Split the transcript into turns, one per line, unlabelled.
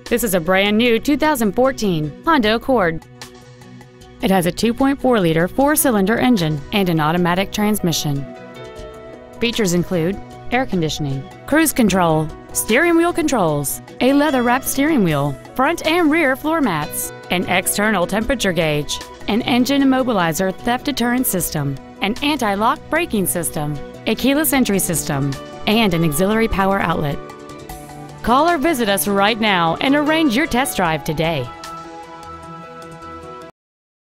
This is a brand new 2014 Honda Accord. It has a 2.4-liter four-cylinder engine and an automatic transmission. Features include air conditioning, cruise control, steering wheel controls, a leather-wrapped steering wheel, front and rear floor mats, an external temperature gauge, an engine immobilizer theft deterrent system, an anti-lock braking system, a keyless entry system, and an auxiliary power outlet. Call or visit us right now and arrange your test drive today.